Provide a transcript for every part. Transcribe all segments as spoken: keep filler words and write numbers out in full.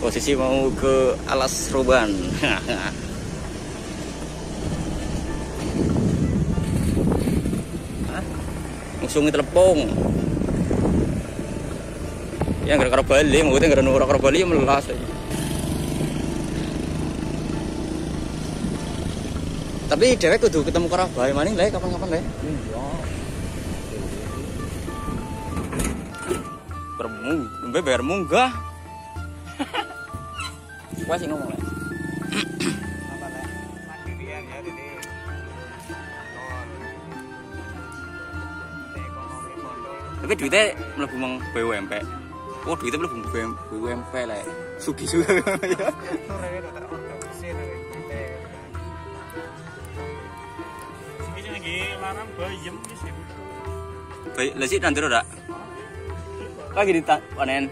Posisi mau ke Alas Roban. Musungi telepong. Yang gara-gara Bali, mau gara-gara gara Bali melas. Tapi dewek kudu ketemu karo bae maning le kapan-kapan le. Iya. Bermu, mbek bayar munggah. Wah sih ngomong le. Apa le? Mandirian ya ini. Tapi duitnya mlebu mang B U M P. Oh, duitnya mlebu B U M P le. Sugi-sugi ya. Larang bayem wis iku. Baik, lha sik nandur ora? Lagi dipanen.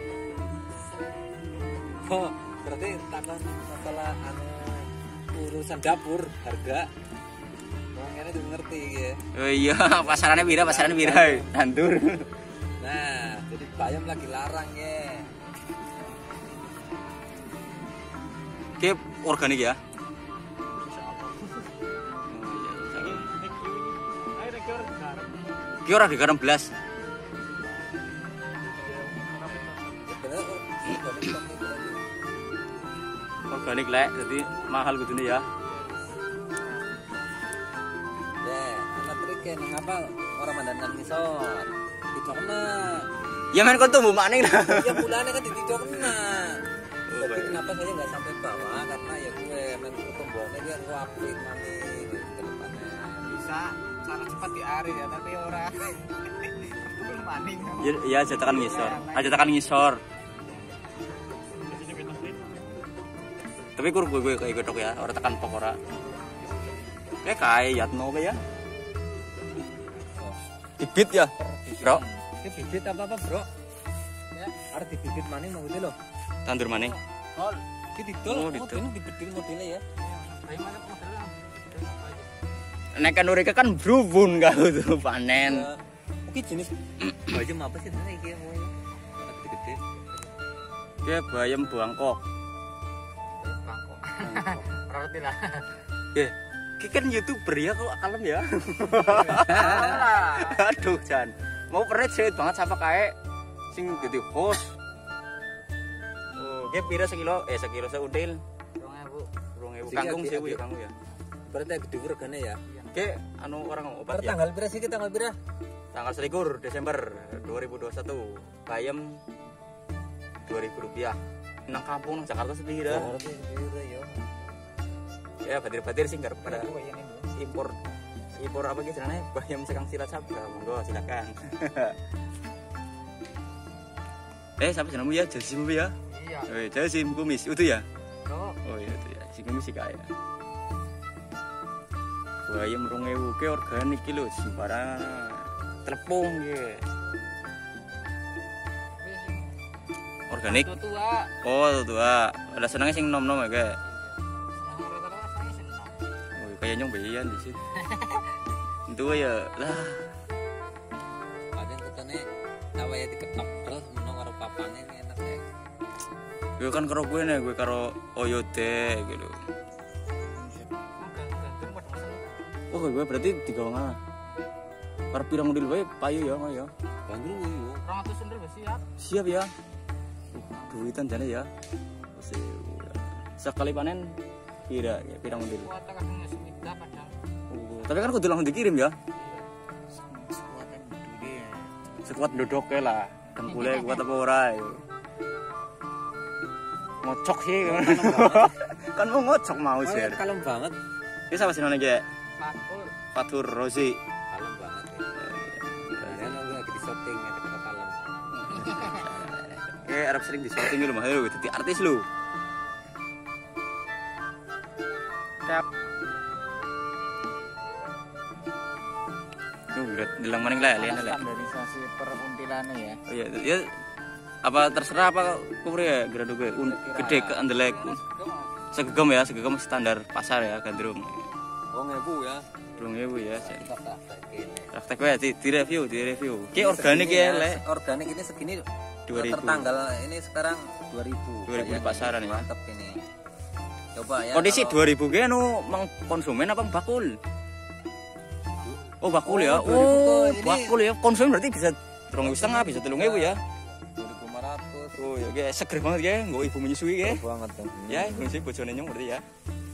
Oh, berarti takon masalah anu urusan dapur, harga. Wong ngene tuh ngerti ya. Oh iya, pasarannya pira, pasarannya pira, nandur. Nah, jadi bayam lagi larang ya. Ki organik ya? Ki ora digarem blas. Organik lek, jadi mahal kudune ya. Ya, ana trike nang apa ora mandangan ngisor. Dicokna. Ya men kon tumbuh maning lah. Ya mulane kan dicokna. Tapi kenapa saya nggak sampai bawah karena ya gue men pertumbuhannya dia apik maning ke depannya. Bisa cara cepat diari ya tapi ora belum maning. Ya, ya jatakan ngisor. Aja jatakan ngisor. Tapi kur gue gue kayak godok ya, ora tekan pok ora. Kayak kae Yatno kae ya. Bibit ya, Bro. Ini bibit apa apa, Bro? Ya, arep dibibit maning maksudnya lho. Tandur maning. Tol. Iki didol, Oh, oh, didol. ini dibedil modelnya ya. Kayak mana modelnya? Nek kan urike kan brubun kalau tuh panen. Oke jenis bayam apa sih ini iki mau gede-gede. Ki bayam Bangkok. Bangkok. Roti lah. Ki ki kan YouTuber ya kok kalem ya. Aduh Jan. Mau pernah cerita banget siapa kae sing dadi host. Oh, ki pira sekilo? Eh sekilo seudil. dua ribu. dua ribu kangkung sewu ya kangkung ya. Berarti gede regane ya. Ki anu orang obat Per ya. tanggal pira sih tanggal pira? Tanggal selikur Desember dua ribu dua puluh satu. Bayam dua ribu rupiah. Nang kampung nang Jakarta sepira. Berarti pira ya. Ya batir-batir sih nggak pada impor impor apa gitu namanya bayam sekang Cilacap. Monggo silakan. Eh siapa jenengmu ya? Jasim ya? Iya. Eh Jasim kumis itu ya? Oh. Oh iya itu ya. Si kumis sih kaya. Bayam rong ewu ke organik ki lho sembarang telepung ki. Organik. Tua. Oh tua. Ada senangnya sing nom-nom ya kayak. Oh kayak nyombean di situ. Itu ya lah. Padahal ketene awake diketok terus menung karo papane enak ya. Gue kan karo gue nih, gue karo Oyote gitu. Oh gue berarti tiga orang. Karo pirang model wae payu ya, Mas ya. Bandul yo. dua ratus sendiri siap. Siap ya. Uh, duitan jane ya. Sekali panen kira ya pirang model. Kuat kadang semida padahal. Oh, tapi kan kudu langsung dikirim ya. Sekuatan gede ya. Sekuat dodoknya lah. Dengkulnya kuat apa ora ya. Ngocok sih. Kan mau ngocok mau sih. Kalem banget. Ini sama sih nanya kayak Fatur. Fatur Rozi. Kalem banget ya. Kalian lagi lagi di shooting ya kita kalem. Eh, Arab sering di shooting lu mah lu jadi artis lu. Tap. Tuh, berat dilang maning lah lihat lah. Standarisasi peruntilane ya. Oh iya, ya apa terserah apa kupre ya grado gue Un, gede ke andelek. Segegem ya, segegem standar pasar ya gandrung. Oh ngebu ya. Belum ya Bu ya. Praktek ini. Praktek wae di, di review, di review. Ki organik ya, Le. Organik ini segini dua ribu. Tertanggal ini sekarang dua ribu. dua ribu di pasaran ya. Mantap ini. Coba ya. Kondisi kalau- dua ribu ge anu mang konsumen apa bakul? Oh, bakul ya. Oh, dua ribu Oh, kok, ini- bakul ya. Konsumen berarti bisa dua ribu setengah, bisa tiga ribu ya. dua ribu lima ratus. Oh, ya ge seger banget ge, nggo ibu menyusui ge. Banget kan. Ya, menyusui bojone nyong berarti ya.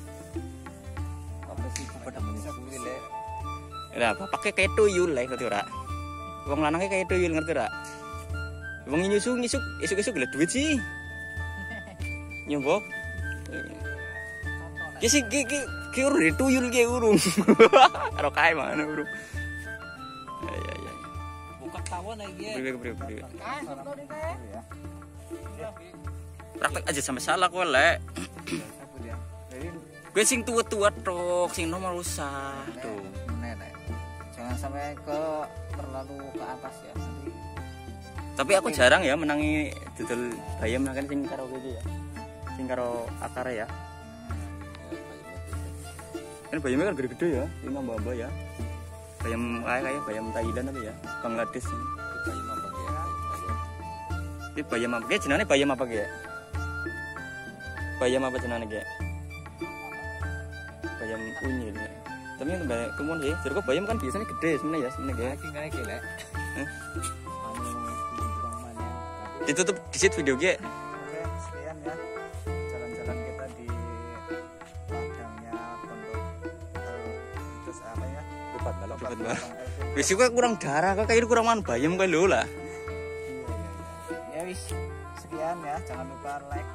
Apa sih pada menyusui le? Lah, bapake kayak tuyul lah ngerti ora? Wong lanangnya kayak tuyul ngerti ora? Wong nyusu ngisuk, isuk-isuk gila duit sih. Nyombok. Ki sih ki ki ki urung di tuyul ki urung. Karo kae mana urung. Ya ya ya. Buka tawon lagi ya. Beri beri beri. Kan, lo nih teh. Praktek aja sampai salah kowe lek. Apa dia? Jadi Kowe sing tua-tua tok, sing nomor usah tuh. nenek. Jangan sampai ke terlalu ke atas ya. Nanti Tapi aku jarang ya menangi dodol bayam kan sing karo kowe iki ya. Sing karo akar ya. Kan bayamnya kan gede-gede ya, ini mbak-mbak ya. Bayam kayak kayak bayam Thailand apa ya, Bangladesh. Bayam apa ya? Ini bayam apa? Kayak jenenge bayam apa kayak? Bayam apa jenenge kayak? Bayam unyil. Ya. Tapi yang banyak kemudian sih, jadi bayam kan biasanya gede sebenarnya ya, sebenarnya kayak. lagi naik le. Hah? Anu di tukang mana? Ditutup di situ video kayak. Oke, sekian ya jalan-jalan kita di ladangnya pondok eh, terus apa ya? Depan dalam. Cepet banget. Bang Elvin. Wis kok kurang darah, kok kayak kurang man bayam kayak lho lah. Iya, iya, iya. Ya wis, sekian ya. Jangan lupa like,